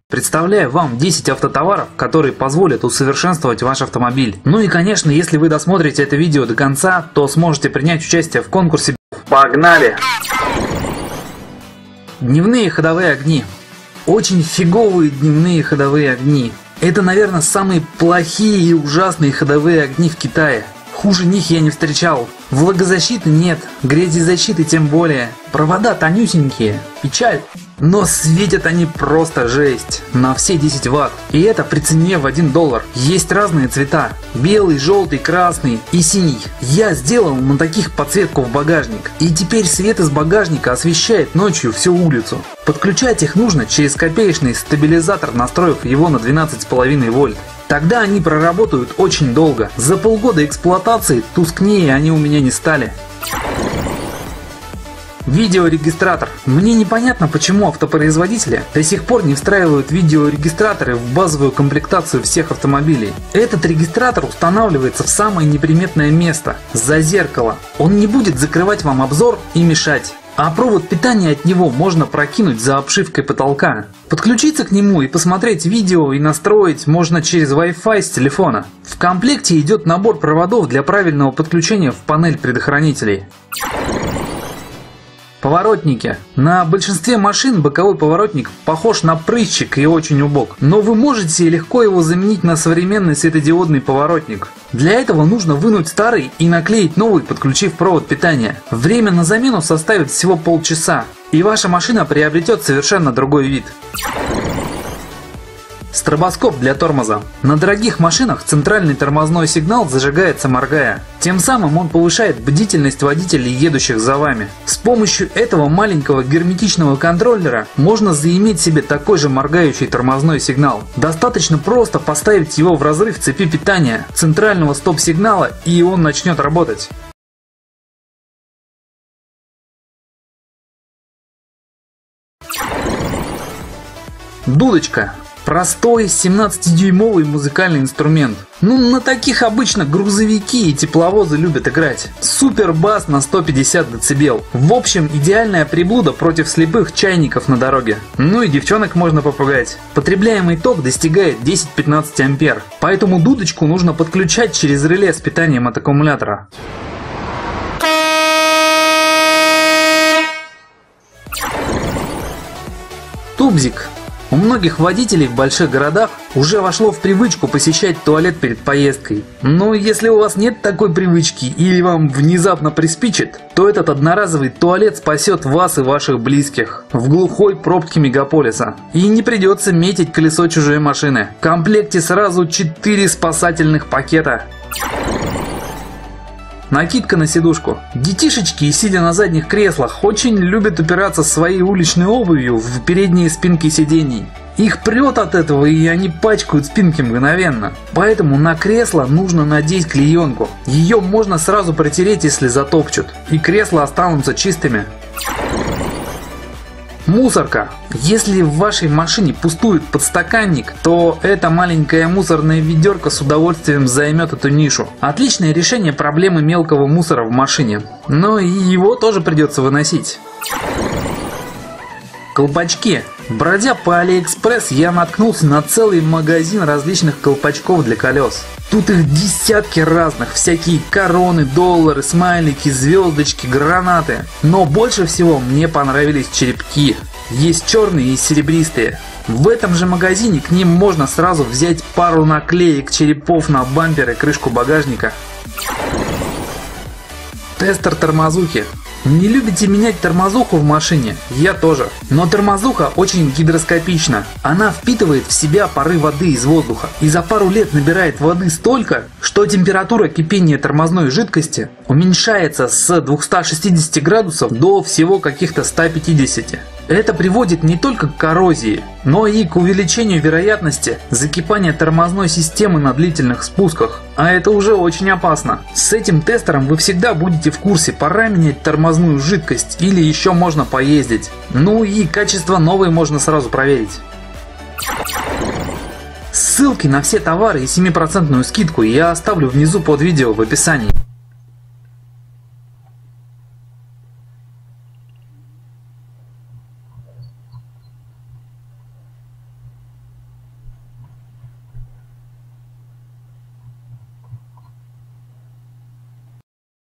Представляю вам 10 автотоваров, которые позволят усовершенствовать ваш автомобиль. Ну и конечно, если вы досмотрите это видео до конца, то сможете принять участие в конкурсе. Погнали! Дневные ходовые огни. Очень фиговые дневные ходовые огни. Это, наверное, самые плохие и ужасные ходовые огни в Китае. Хуже них я не встречал. Влагозащиты нет, грязезащиты тем более. Провода тонюсенькие. Печаль. Но светят они просто жесть. На все 10 Вт. И это при цене в $1. Есть разные цвета. Белый, желтый, красный и синий. Я сделал на таких подсветку в багажник. И теперь свет из багажника освещает ночью всю улицу. Подключать их нужно через копеечный стабилизатор, настроив его на 12,5 вольт. Тогда они проработают очень долго. За полгода эксплуатации тускнее они у меня не стали. Видеорегистратор. Мне непонятно, почему автопроизводители до сих пор не встраивают видеорегистраторы в базовую комплектацию всех автомобилей. Этот регистратор устанавливается в самое неприметное место – за зеркало. Он не будет закрывать вам обзор и мешать. А провод питания от него можно прокинуть за обшивкой потолка. Подключиться к нему и посмотреть видео и настроить можно через Wi-Fi с телефона. В комплекте идет набор проводов для правильного подключения в панель предохранителей. Поворотники. На большинстве машин боковой поворотник похож на прыщик и очень убог. Но вы можете легко его заменить на современный светодиодный поворотник. Для этого нужно вынуть старый и наклеить новый, подключив провод питания. Время на замену составит всего полчаса, и ваша машина приобретет совершенно другой вид. Стробоскоп для тормоза. На дорогих машинах центральный тормозной сигнал зажигается моргая. Тем самым он повышает бдительность водителей, едущих за вами. С помощью этого маленького герметичного контроллера можно заиметь себе такой же моргающий тормозной сигнал. Достаточно просто поставить его в разрыв цепи питания центрального стоп-сигнала, и он начнет работать. Дудочка. Простой 17-дюймовый музыкальный инструмент. На таких обычно грузовики и тепловозы любят играть. Супер бас на 150 дБ. В общем, идеальная приблуда против слепых чайников на дороге. Ну и девчонок можно попугать. Потребляемый ток достигает 10-15 ампер. Поэтому дудочку нужно подключать через реле с питанием от аккумулятора. Тубзик. У многих водителей в больших городах уже вошло в привычку посещать туалет перед поездкой. Но если у вас нет такой привычки или вам внезапно приспичит, то этот одноразовый туалет спасет вас и ваших близких в глухой пробке мегаполиса. И не придется метить колесо чужой машины. В комплекте сразу 4 спасательных пакета. Накидка на сидушку. Детишечки, сидя на задних креслах, очень любят упираться своей уличной обувью в передние спинки сидений. Их прет от этого, и они пачкают спинки мгновенно. Поэтому на кресло нужно надеть клеенку. Ее можно сразу протереть, если затопчут, и кресла останутся чистыми. Мусорка. Если в вашей машине пустует подстаканник, то эта маленькая мусорная ведерко с удовольствием займет эту нишу. Отличное решение проблемы мелкого мусора в машине, но и его тоже придется выносить. Колпачки. Бродя по Алиэкспресс, я наткнулся на целый магазин различных колпачков для колес. Тут их десятки разных, всякие короны, доллары, смайлики, звездочки, гранаты. Но больше всего мне понравились черепки. Есть черные и серебристые. В этом же магазине к ним можно сразу взять пару наклеек черепов на бампер и крышку багажника. Тестер тормозухи. Не любите менять тормозуху в машине? Я тоже. Но тормозуха очень гидроскопична. Она впитывает в себя пары воды из воздуха и за пару лет набирает воды столько, что температура кипения тормозной жидкости уменьшается с 260 градусов до всего каких-то 150. Это приводит не только к коррозии, но и к увеличению вероятности закипания тормозной системы на длительных спусках. А это уже очень опасно. С этим тестером вы всегда будете в курсе, пора менять тормозную жидкость или еще можно поездить. Ну и качество новой можно сразу проверить. Ссылки на все товары и 7% скидку я оставлю внизу под видео в описании.